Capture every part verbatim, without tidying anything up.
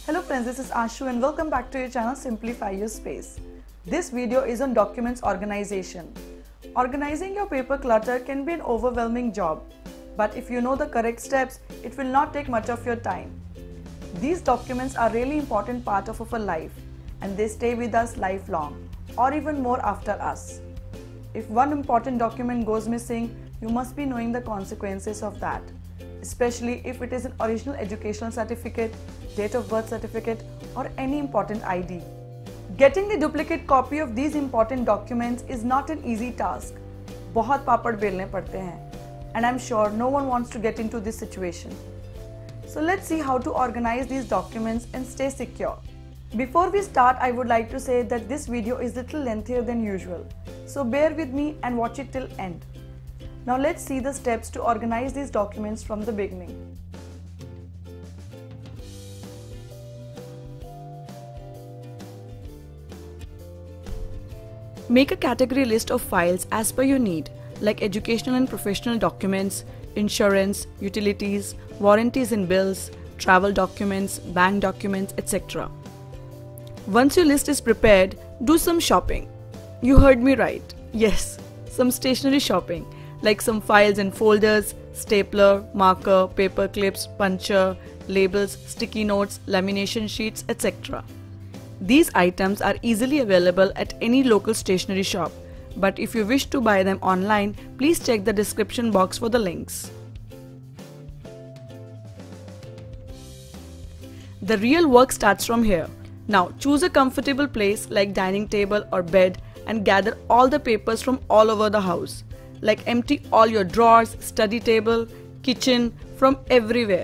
Hello friends, this is Ashu and welcome back to your channel Simplify Your Space. This video is on documents organization. Organizing your paper clutter can be an overwhelming job, but if you know the correct steps, it will not take much of your time. These documents are really important part of our life and they stay with us lifelong or even more after us. If one important document goes missing, you must be knowing the consequences of that, especially if it is an original educational certificate, date of birth certificate or any important I D. Getting the duplicate copy of these important documents is not an easy task. बहुत पापड़ बेलने पड़ते हैं and I'm sure no one wants to get into this situation. So let's see how to organize these documents and stay secure. Before we start, I would like to say that this video is a little lengthier than usual, so bear with me and watch it till end. Now let's see the steps to organize these documents from the beginning. Make a category list of files as per your need, like educational and professional documents, insurance, utilities, warranties and bills, travel documents, bank documents, et cetera. Once your list is prepared, do some shopping. You heard me right. Yes, some stationery shopping, like some files and folders, stapler, marker, paper clips, puncher, labels, sticky notes, lamination sheets, et cetera. These items are easily available at any local stationery shop, but if you wish to buy them online, please check the description box for the links. The real work starts from here. Now choose a comfortable place like dining table or bed and gather all the papers from all over the house. Like empty all your drawers, study table, kitchen, from everywhere.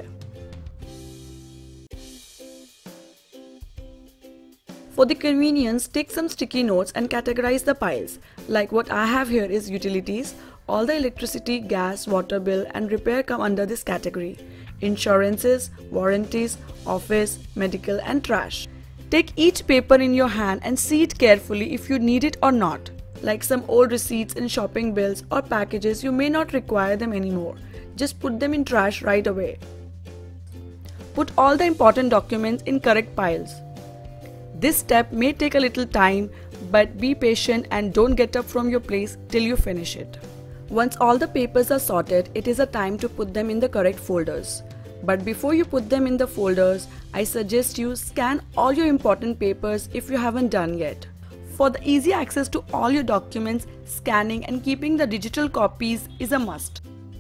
For the convenience, take some sticky notes and categorize the piles. Like what I have here is utilities. All the electricity, gas, water bill and repair come under this category. Insurances, warranties, office, medical and trash. Take each paper in your hand and see it carefully if you need it or not. Like some old receipts and shopping bills or packages, you may not require them anymore. Just put them in trash right away. Put all the important documents in correct piles. This step may take a little time, but be patient and don't get up from your place till you finish it. Once all the papers are sorted, it is a time to put them in the correct folders. But before you put them in the folders, I suggest you scan all your important papers if you haven't done yet. For the easy access to all your documents, scanning and keeping the digital copies is a must.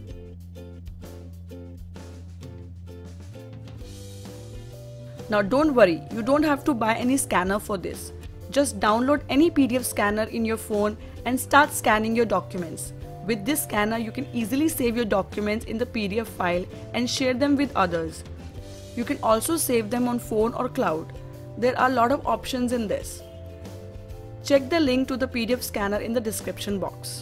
Now don't worry, you don't have to buy any scanner for this. Just download any P D F scanner in your phone and start scanning your documents. With this scanner, you can easily save your documents in the P D F file and share them with others. You can also save them on phone or cloud. There are a lot of options in this. Check the link to the P D F scanner in the description box.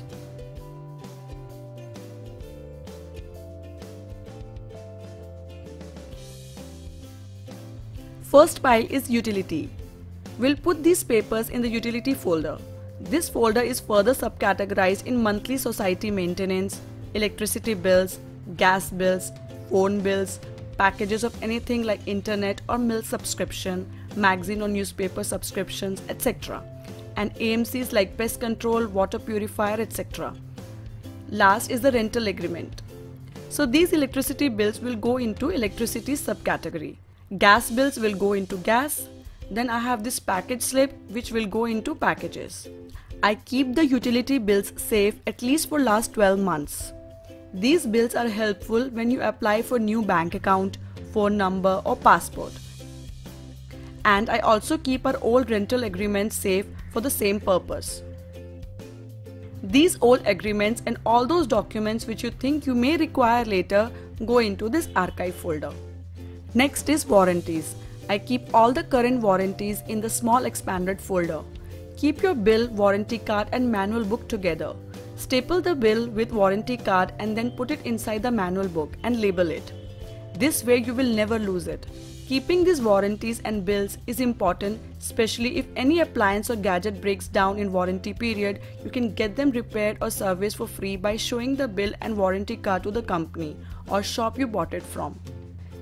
First pile is utility. We'll put these papers in the utility folder. This folder is further subcategorized in monthly society maintenance, electricity bills, gas bills, phone bills, packages of anything like internet or milk subscription, magazine or newspaper subscriptions, et cetera. And A M Cs like pest control, water purifier, et cetera. Last is the rental agreement. So these electricity bills will go into electricity subcategory. Gas bills will go into gas. Then I have this package slip which will go into packages. I keep the utility bills safe at least for last twelve months. These bills are helpful when you apply for new bank account, phone number or passport. And I also keep our old rental agreements safe for the same purpose. These old agreements and all those documents which you think you may require later go into this archive folder. Next is warranties. I keep all the current warranties in the small expanded folder. Keep your bill, warranty card and manual book together. Staple the bill with warranty card and then put it inside the manual book and label it. This way you will never lose it. Keeping these warranties and bills is important, especially if any appliance or gadget breaks down in warranty period, you can get them repaired or serviced for free by showing the bill and warranty card to the company or shop you bought it from.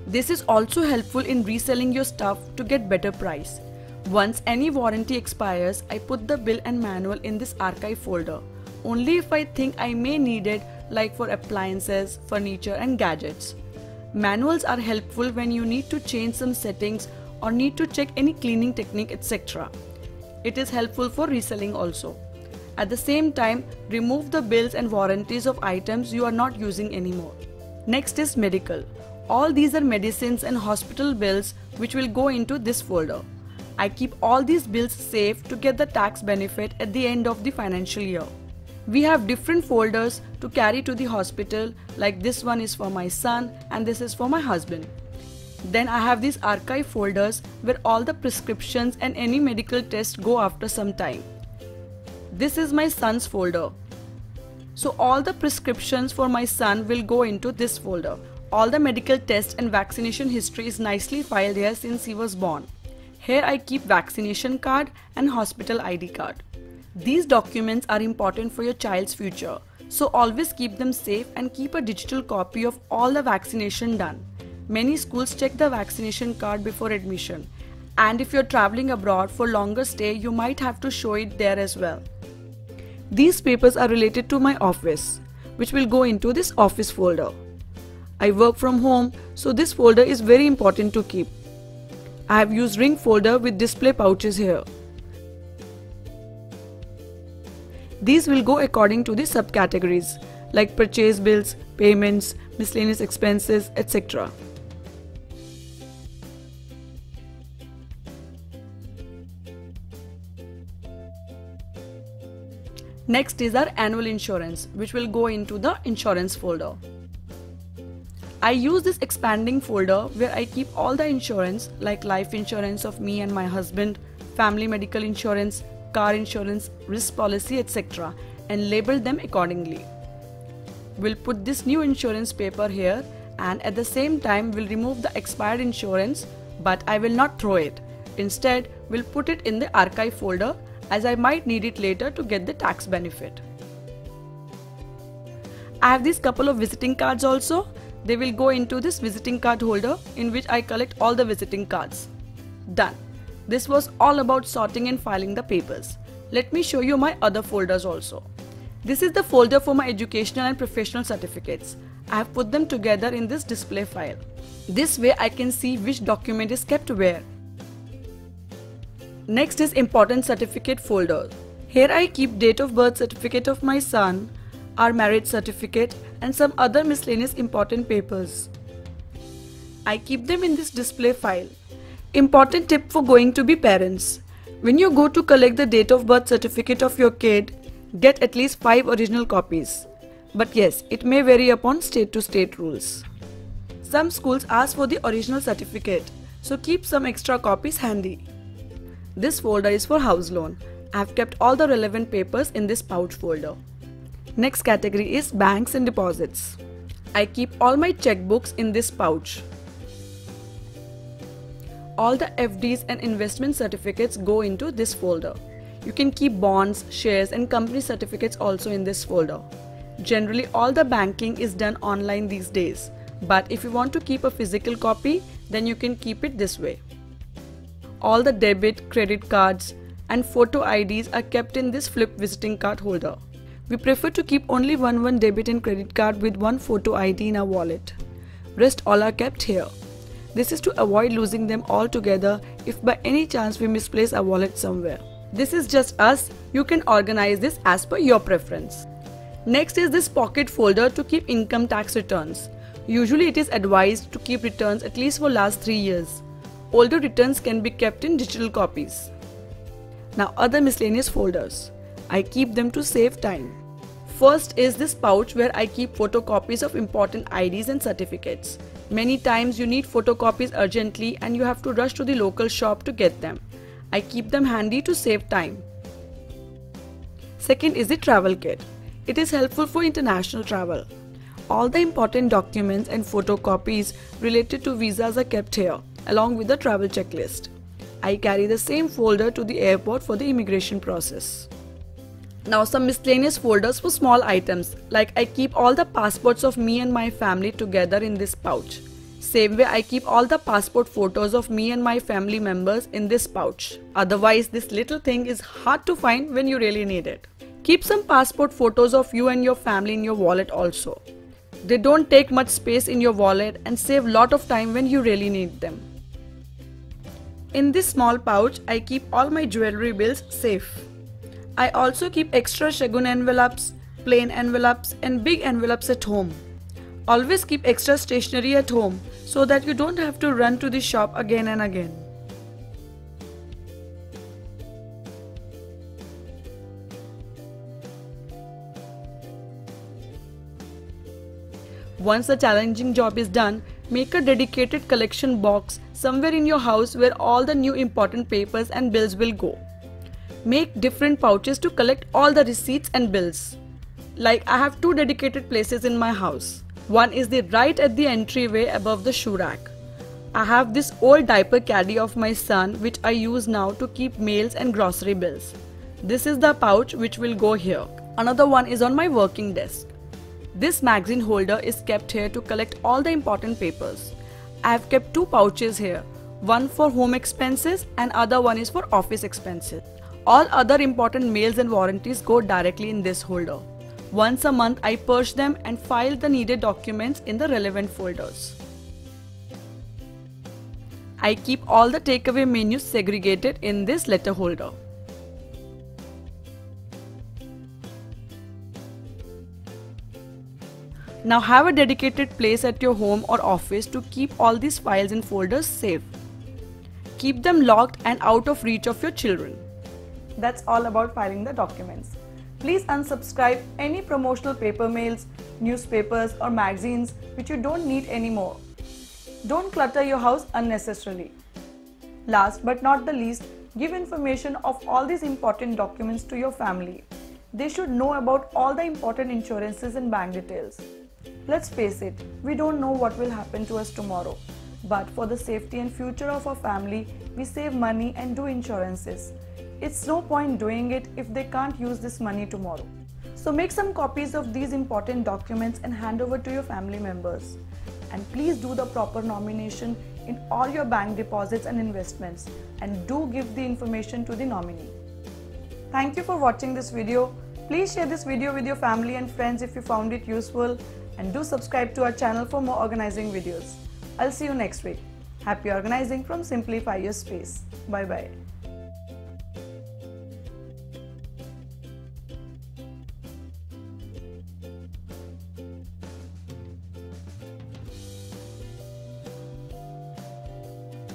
This is also helpful in reselling your stuff to get better price. Once any warranty expires, I put the bill and manual in this archive folder. Only if I think I may need it, like for appliances, furniture and gadgets. Manuals are helpful when you need to change some settings or need to check any cleaning technique, et cetera. It is helpful for reselling also. At the same time, remove the bills and warranties of items you are not using anymore. Next is medical. All these are medicines and hospital bills which will go into this folder. I keep all these bills safe to get the tax benefit at the end of the financial year. We have different folders to carry to the hospital, like this one is for my son and this is for my husband. Then I have these archive folders where all the prescriptions and any medical tests go after some time. This is my son's folder. So all the prescriptions for my son will go into this folder. All the medical tests and vaccination history is nicely filed here since he was born. Here I keep vaccination card and hospital I D card. These documents are important for your child's future, so always keep them safe and keep a digital copy of all the vaccination done. Many schools check the vaccination card before admission, and if you're traveling abroad for longer stay, you might have to show it there as well. These papers are related to my office, which will go into this office folder. I work from home, so this folder is very important to keep. I have used ring folder with display pouches here. These will go according to the subcategories like purchase bills, payments, miscellaneous expenses, et cetera. Next is our annual insurance, which will go into the insurance folder. I use this expanding folder where I keep all the insurance like life insurance of me and my husband, family medical insurance, car insurance, risk policy, et cetera and label them accordingly. We'll put this new insurance paper here and at the same time we'll remove the expired insurance, but I will not throw it. Instead, we'll put it in the archive folder as I might need it later to get the tax benefit. I have these couple of visiting cards also. They will go into this visiting card holder in which I collect all the visiting cards. Done. This was all about sorting and filing the papers. Let me show you my other folders also. This is the folder for my educational and professional certificates. I have put them together in this display file. This way I can see which document is kept where. Next is important certificate folder. Here I keep date of birth certificate of my son, our marriage certificate and some other miscellaneous important papers. I keep them in this display file. Important tip for going to be parents. When you go to collect the date of birth certificate of your kid, get at least five original copies. But yes, it may vary upon state to state rules. Some schools ask for the original certificate, so keep some extra copies handy. This folder is for house loan. I have kept all the relevant papers in this pouch folder. Next category is banks and deposits. I keep all my checkbooks in this pouch. All the F Ds and investment certificates go into this folder. You can keep bonds, shares and company certificates also in this folder. Generally, all the banking is done online these days, but if you want to keep a physical copy, then you can keep it this way. All the debit, credit cards and photo I Ds are kept in this flip visiting card holder. We prefer to keep only one one debit and credit card with one photo I D in our wallet. Rest all are kept here. This is to avoid losing them all together if by any chance we misplace our wallet somewhere. This is just us. You can organize this as per your preference. Next is this pocket folder to keep income tax returns. Usually it is advised to keep returns at least for last three years. Older returns can be kept in digital copies. Now other miscellaneous folders. I keep them to save time. First is this pouch where I keep photocopies of important I Ds and certificates. Many times you need photocopies urgently and you have to rush to the local shop to get them. I keep them handy to save time. Second is the travel kit. It is helpful for international travel. All the important documents and photocopies related to visas are kept here, along with the travel checklist. I carry the same folder to the airport for the immigration process. Now some miscellaneous folders for small items, like I keep all the passports of me and my family together in this pouch. Same way, I keep all the passport photos of me and my family members in this pouch. Otherwise, this little thing is hard to find when you really need it. Keep some passport photos of you and your family in your wallet also. They don't take much space in your wallet and save lot of time when you really need them. In this small pouch, I keep all my jewelry bills safe. I also keep extra shagun envelopes, plain envelopes and big envelopes at home. Always keep extra stationery at home so that you don't have to run to the shop again and again. Once the challenging job is done, make a dedicated collection box somewhere in your house where all the new important papers and bills will go. Make different pouches to collect all the receipts and bills. Like I have two dedicated places in my house. One is the right at the entryway above the shoe rack. I have this old diaper caddy of my son which I use now to keep mails and grocery bills. This is the pouch which will go here. Another one is on my working desk. This magazine holder is kept here to collect all the important papers. I have kept two pouches here, one for home expenses and other one is for office expenses. All other important mails and warranties go directly in this holder. Once a month I purge them and file the needed documents in the relevant folders. I keep all the takeaway menus segregated in this letter holder. Now have a dedicated place at your home or office to keep all these files and folders safe. Keep them locked and out of reach of your children. That's all about filing the documents. Please unsubscribe any promotional paper mails, newspapers or magazines which you don't need anymore. Don't clutter your house unnecessarily. Last but not the least, give information of all these important documents to your family. They should know about all the important insurances and bank details. Let's face it, we don't know what will happen to us tomorrow. But for the safety and future of our family, we save money and do insurances. It's no point doing it if they can't use this money tomorrow. So make some copies of these important documents and hand over to your family members. And please do the proper nomination in all your bank deposits and investments, and do give the information to the nominee. Thank you for watching this video. Please share this video with your family and friends if you found it useful, and do subscribe to our channel for more organizing videos. I'll see you next week. Happy organizing from Simplify Your Space. Bye bye.